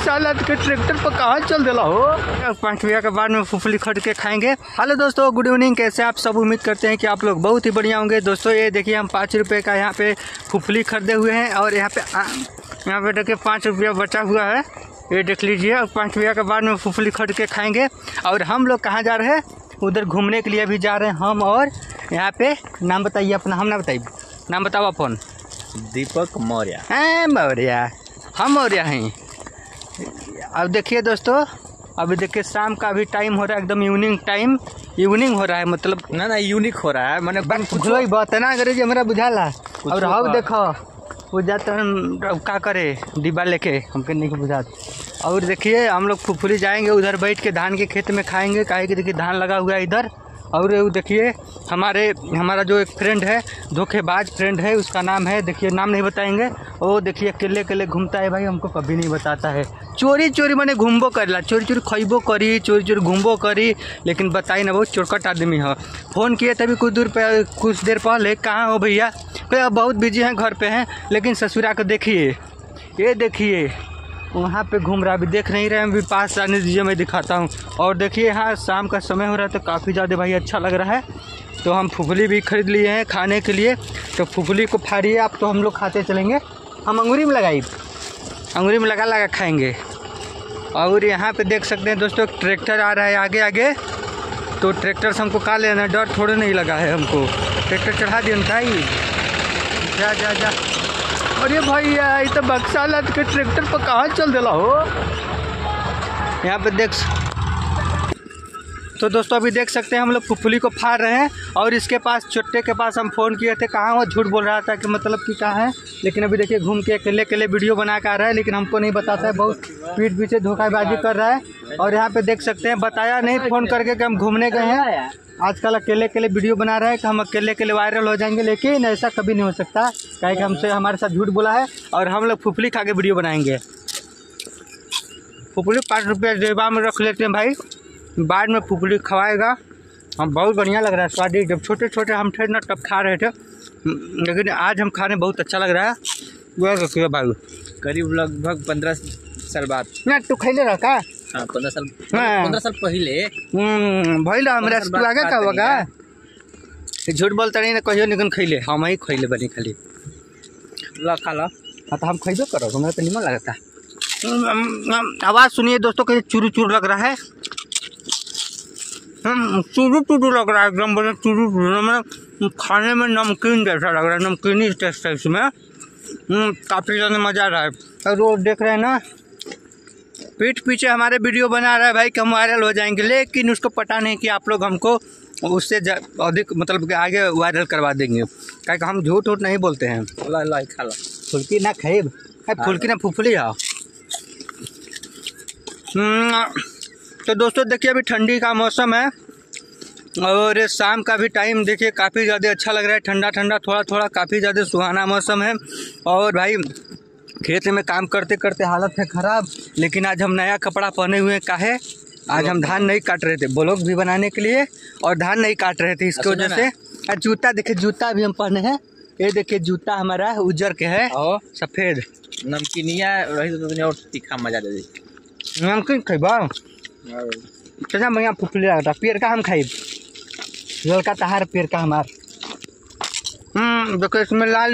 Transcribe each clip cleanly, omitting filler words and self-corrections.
साला के ट्रैक्टर पर कहाँ चल दिला हो। 5 रुपया के बाद में फूफली खरीद के खाएंगे। हेलो दोस्तों, गुड इवनिंग। कैसे आप सब? उम्मीद करते हैं कि आप लोग बहुत ही बढ़िया होंगे। दोस्तों ये देखिए, हम 5 रुपये का यहाँ पे फूफली खरीदे हुए हैं और यहाँ पे देखिए 5 रुपया बचा हुआ है, ये देख लीजिए। और 5 रुपया के बाद में फूफली खरीद के खाएंगे। और हम लोग कहाँ जा रहे हैं? उधर घूमने के लिए भी जा रहे हैं हम। और यहाँ पे नाम बताइए अपना। हम ना बताइए, नाम बताओ अपन। दीपक मौर्य। हैं मौर्य, हम मौर्य हैं। अब देखिए दोस्तों, अभी देखिए शाम का भी टाइम हो रहा है, एकदम इवनिंग हो रहा है, मतलब ना यूनिक हो रहा है। मैंने कुछ बात है ना अंग्रेजी हमारा बुझाला। और हम देखो वो जाते हैं क्या करे, डिब्बा लेके, हमके नहीं बुझात। और देखिए हम लोग फुफुली जाएंगे, उधर बैठ के धान के खेत में खाएंगे, काहे कि देखिए धान लगा हुआ है इधर। और देखिए हमारा जो एक फ्रेंड है, धोखेबाज फ्रेंड है, उसका नाम है, देखिए नाम नहीं बताएंगे। वो देखिए अकेले घूमता है भाई, हमको कभी नहीं बताता है। चोरी मैंने घूमबो करला, चोरी खइबो करी, चोरी घूमबो करी, लेकिन बताई ना, बहुत चोरकट आदमी है। फ़ोन किए तभी कुछ देर पहले, कहाँ हो भैया? बहुत बिजी हैं, घर पे हैं। लेकिन ससुरा को देखिए, ये देखिए वहाँ पे घूम रहा है। अभी देख नहीं रहे हैं, अभी पास आने दीजिए, मैं दिखाता हूँ। और देखिए यहाँ शाम का समय हो रहा है, तो काफ़ी ज़्यादा भाई अच्छा लग रहा है। तो हम फुफली भी खरीद लिए हैं खाने के लिए। तो फुफली को फाड़िए आप, तो हम लोग खाते चलेंगे। हम अंगूरी में लगा खाएंगे। और यहाँ पे देख सकते हैं दोस्तों, ट्रैक्टर आ रहा है आगे। तो ट्रैक्टर से हमको का लेना, डर थोड़े नहीं लगा है हमको। ट्रैक्टर चढ़ा दिया उनका ही, जा। अरे भैया ये तो बक्सा के ट्रैक्टर पर कहाँ चल दिला हो। यहाँ पे देख, तो दोस्तों अभी देख सकते हैं हम लोग फुफुली को फाड़ रहे हैं। और इसके पास, चुट्टे के पास हम फ़ोन किए थे, कहाँ वो झूठ बोल रहा था कि मतलब कि कहाँ है। लेकिन अभी देखिए घूम के अकेले वीडियो बना के आ रहा है, लेकिन हमको नहीं बताता है, बहुत पीठ पीछे धोखाबाजी कर रहा है। और यहाँ पे देख सकते हैं, बताया नहीं फ़ोन करके कि हम घूमने गए हैं। आजकल अकेले वीडियो बना रहा है कि हम अकेले वायरल हो जाएंगे, लेकिन ऐसा कभी नहीं हो सकता, क्या कि हमसे हमारे साथ झूठ बोला है। और हम लोग फुफली खा के वीडियो बनाएंगे। फुफली 5 रुपया जेबा में रख लेते हैं भाई, बाद में फुफली खवाएगा। हम बहुत बढ़िया लग रहा है, स्वादिष्ट। जब छोटे हम थे ना तब खा रहे थे, लेकिन आज हम खाने बहुत अच्छा लग रहा है। वह भाई करीब लगभग 15 साल बाद ना तू खैले रहा का? हाँ, 15 साल पहले भैया हमरा से आगे का होगा। झूठ बोलता नहीं ना कहियो, लेकिन खैले हम ही खैले बनी खाली खा ला। हाँ तो हम खैबे करो, हमें तो निमन लगता। आवाज़ सुनिए दोस्तों, कहीं चूरू लग रहा है। चूरू लग रहा है एकदम, बड़े चूरू में खाने में नमकीन जैसा लग रहा है, नमकीनी टेस्ट है इसमें। काफ़ी ज़्यादा मज़ा आ रहा है। और वो देख रहे हैं ना, पीठ पीछे हमारे वीडियो बना रहा है भाई कि हम वायरल हो जाएंगे, लेकिन उसको पता नहीं कि आप लोग हमको उससे अधिक मतलब आगे वायरल करवा देंगे, क्या कि हम झूठ नहीं बोलते हैं। ला खा ला। फुल्की ना खाइब, फुल्की ना फुफली आओ। तो दोस्तों देखिए, अभी ठंडी का मौसम है और शाम का भी टाइम देखिए, काफ़ी ज़्यादा अच्छा लग रहा है। ठंडा थोड़ा काफ़ी ज़्यादा सुहाना मौसम है। और भाई खेत में काम करते हालत है ख़राब, लेकिन आज हम नया कपड़ा पहने हुए काहे, आज हम धान नहीं काट रहे थे, ब्लॉग भी बनाने के लिए, और धान नहीं काट रहे थे, इसकी वजह से। जूता देखिए, जूता भी हम पहने हैं। ये देखिए जूता हमारा उज्जर के है, सफ़ेद। नमकीनिया रही तो और तीखा मजा दे दी। नमकीन खइबा चला मैं फुफली आता, पेड़ का हम खाइब, लड़का तहार पेड़ का हमार। देखो इसमें लाल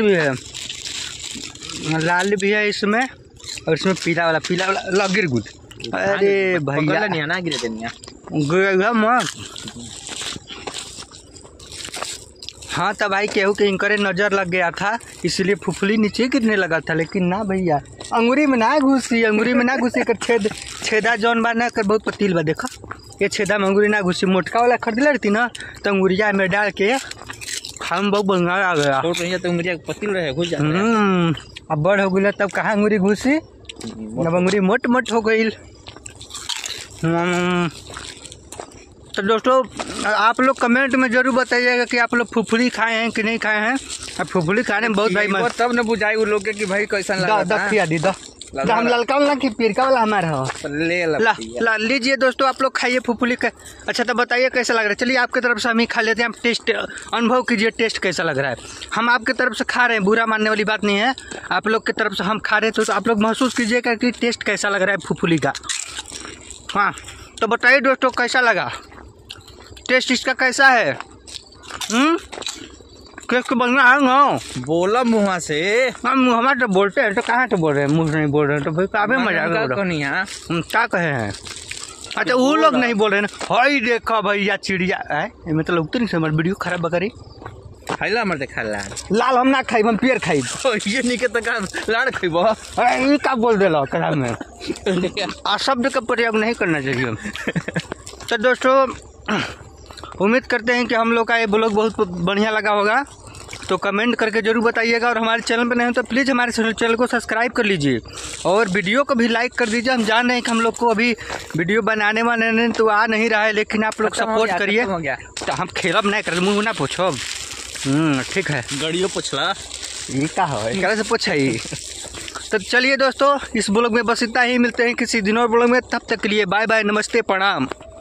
भी है इसमें, और इसमें पीला वाला लगिर गुड। अरे भैया ना गिरे हाँ तब भाई केहू के इनकरे नज़र लग गया था, इसलिए फुफली नीचे गिरने लगा था। लेकिन ना भैया, अंगूरी में ना घुसी कर छेदा जौन बा ना कर, बहुत पतील बा। देखो ये छेदा में अंगूरी ना घुसी। मोटका वाला खरीद रहती ना, तो अंगूरिया में डाल के खाने बहुत बढ़िया आ गया। तो अंगूरिया पतील रहे घुस जाता। अब बड़ हो गई तब कहाँ अंगूरी घुसी, अब अंगूरी मोट हो गई। तो दोस्तों आप लोग कमेंट में जरूर बताइएगा कि आप लोग फुफली खाए हैं कि नहीं खाए हैं। अब फुफली खाने में बहुत भाई तब न बुझाई वो लोग कि भाई कैसा लगा। खिया दी हम ललका वाला की पीरका वाला हमारा हो। ले ला लीजिए दोस्तों, आप लोग खाइए फूफुली का। अच्छा तो बताइए कैसा लग रहा है। चलिए आपकी तरफ से हम ही खा लेते हैं, आप टेस्ट अनुभव कीजिए, टेस्ट कैसा लग रहा है। हम आपकी तरफ से खा रहे हैं, बुरा मानने वाली बात नहीं है। आप लोग की तरफ से हम खा रहे हैं तो आप लोग महसूस कीजिएगा कि टेस्ट कैसा लग रहा है फूफुली का। हाँ तो बताइए दोस्तों कैसा लगा, टेस्ट इसका कैसा है। कैसे बढ़िया है ना, बोला मुँह से। हम हमारे तो बोलते हैं तो कहाँ तो बोल रहे हैं, मुँह से नहीं बोल रहे हैं तो भाई काफी मजा क्या कहे हैं। अच्छा वो लोग नहीं बोल रहे ना, हाई देखा भैया चिड़िया है मैं तो लगते नहीं से हमारे वीडियो खराब करी। खाइला मर खाला लाल हम ना खाई, हम पेड़ खाई। ये नहीं के तो लाड़ खइबो। अरे ये का बोल देला कलाम में शब्द का प्रयोग नहीं करना चाहिए। तो दोस्तों उम्मीद करते हैं कि हम लोग का ये ब्लॉग बहुत बढ़िया लगा होगा, तो कमेंट करके जरूर बताइएगा। और हमारे चैनल पर नहीं हो तो प्लीज़ हमारे चैनल को सब्सक्राइब कर लीजिए और वीडियो को भी लाइक कर दीजिए। हम जान रहे हैं कि हम लोग को अभी वीडियो बनाने तो आ नहीं रहा है, लेकिन आप लोग सपोर्ट करिए। तो हम खेलब नहीं कर, मुँह ना पूछो। ठीक है, गड़ियों पूछला ये का हो एक से पूछा ही। तो चलिए दोस्तों इस ब्लॉग में बस इतना ही, मिलते हैं किसी दिन और ब्लॉग में, तब तक के लिए बाय बाय, नमस्ते, प्रणाम।